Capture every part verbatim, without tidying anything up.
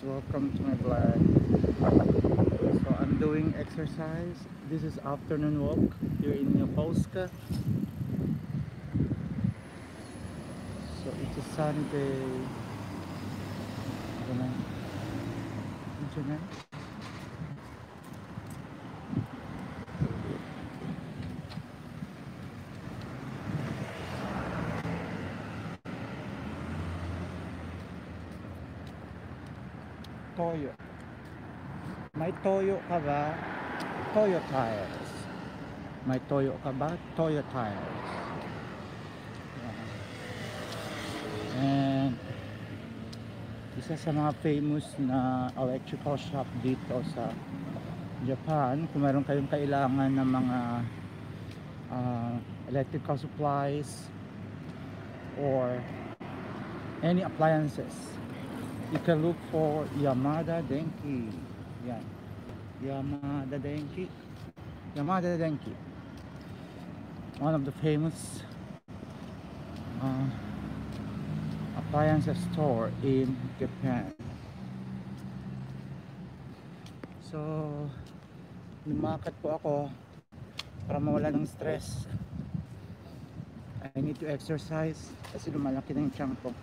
welcome to my vlog. So I'm doing exercise. This is afternoon walk here in Yapolska. So it's a sunny day. Ito na. Ito na. Toyo. May toyo ka ba? Toyo tires. May toyo ka ba? Toyo tires. And isa sa mga famous na electrical shop dito sa Japan, kung meron kayong kailangan ng mga uh, electrical supplies or any appliances, you can look for Yamada Denki. Yan. Yamada Denki. Yamada Denki. One of the famous uh, appliance store in Japan. So, lumakad po ako para mawala ng stress. I need to exercise kasi lumalaki na yung tiyan ko.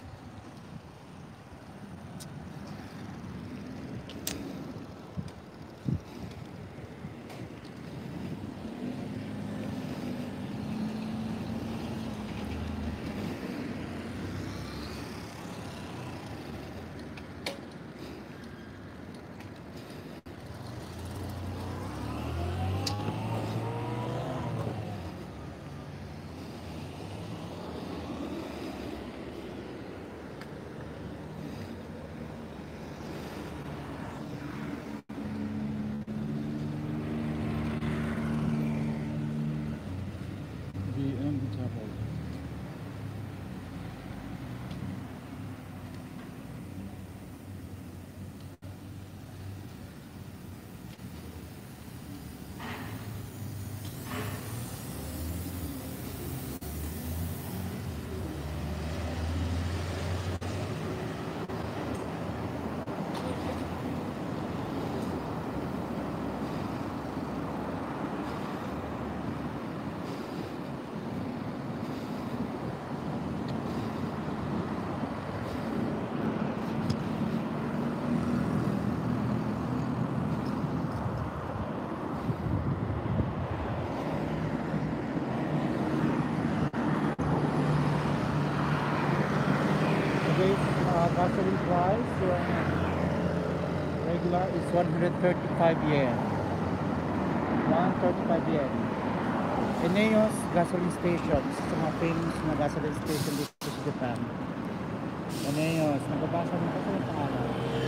Uh, gasoline price yung regular is one hundred thirty-five yen. one hundred thirty-five yen. Eneos gasoline station, isa sa mga famous na gasoline station dito sa Japan. Eneos, nababasa mo kasi yung pangalan.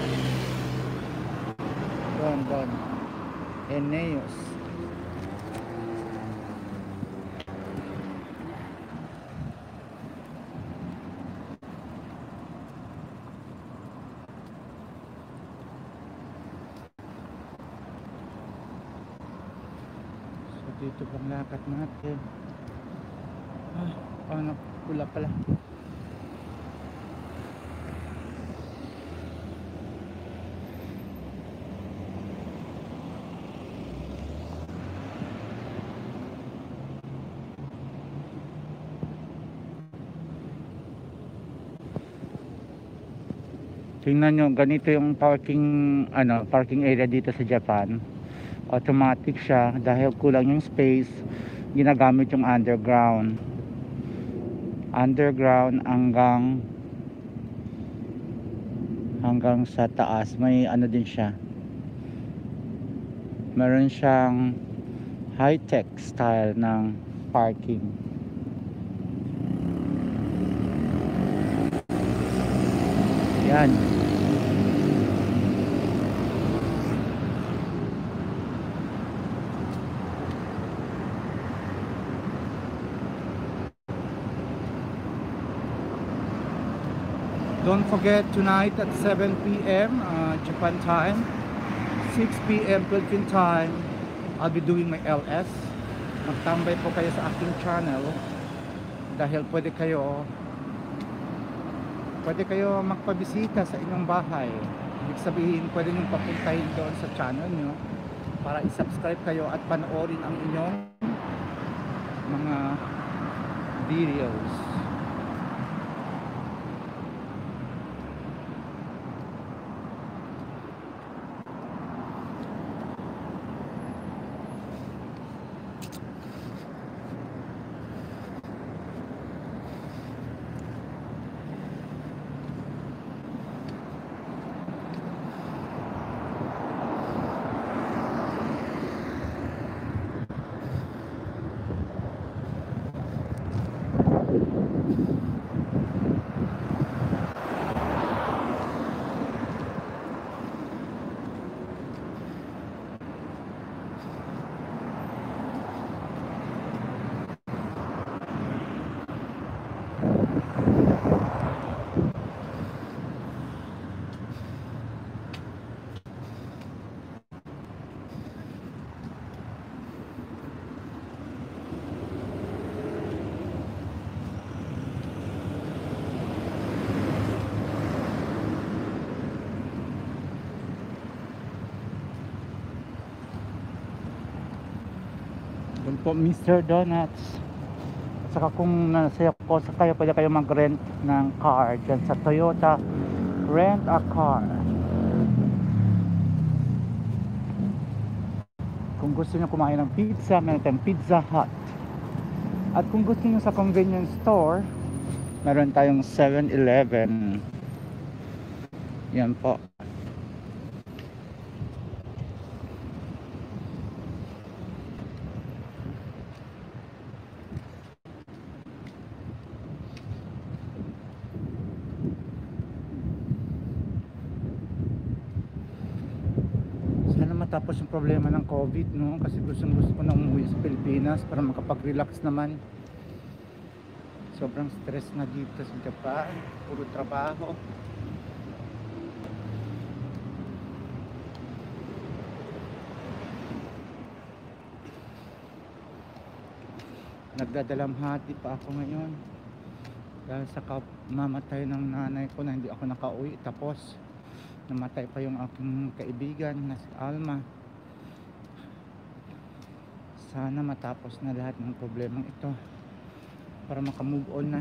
Doon, doon. Eneos. Dito pang lakad natin. Ah, paano pula pala. Tingnan nyo, ganito yung parking ano, parking area dito sa Japan. Automatic siya dahil kulang yung space, ginagamit yung underground underground hanggang hanggang sa taas. May ano din siya, meron siyang high-tech style ng parking. Yan. Don't forget tonight at seven p m uh, Japan time, six p m Philippine time, I'll be doing my L S. Magtambay po kayo sa aking channel dahil pwede kayo pwede kayo magpabisita sa inyong bahay. ibig sabihin pwede nyo papuntahin doon sa channel nyo para i-subscribe kayo at panoorin ang inyong mga videos. Doon po mister Donuts. At saka kung nasa ko sa kayo, pwede kayo mag-rent ng car dyan sa Toyota Rent a Car. Kung gusto nyo kumain ng pizza, meron tayong Pizza Hut. At kung gusto nyo sa convenience store, meron tayong seven eleven. Yan po. Tapos yung problema ng COVID, no? Kasi gustong gusto ko na umuwi sa Pilipinas para makapag-relax naman. Sobrang stress na dito sa Japan, puro trabaho. Nagdadalamhati pa ako ngayon dahil sa mamatay ng nanay ko na hindi ako nakauwi. Tapos namatay pa yung aking kaibigan na si Alma. Sana matapos na lahat ng problemang ito para makamove on na.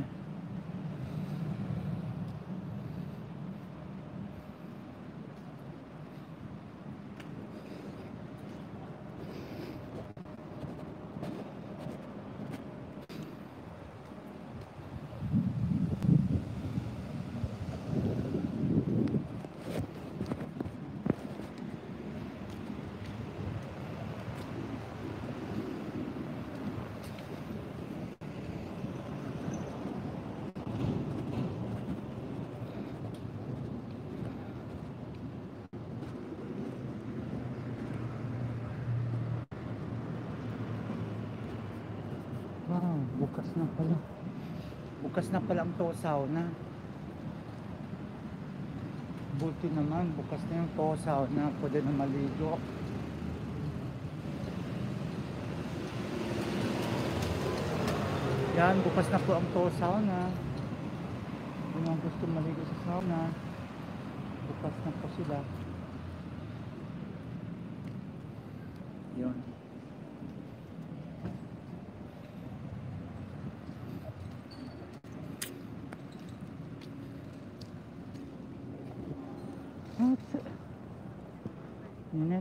Wow, bukas na pala. Bukas na pala ang Tosaw na. Buti naman, bukas na yung Tosaw na. Pwede na maligo. Yan, bukas na po ang Tosaw na. Kung ang gusto maligo sa sauna, bukas na po sila. Yun. That's it. Minute.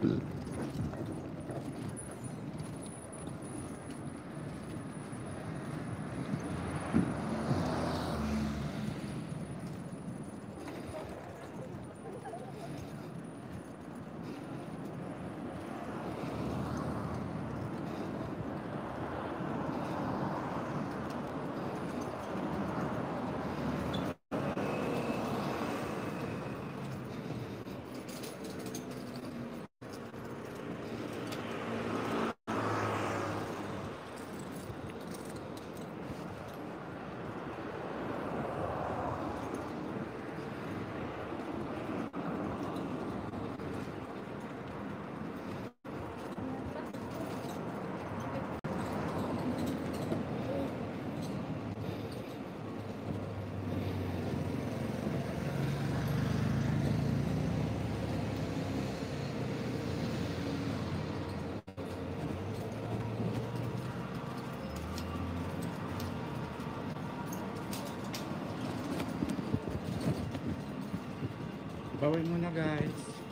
Bawal muna guys.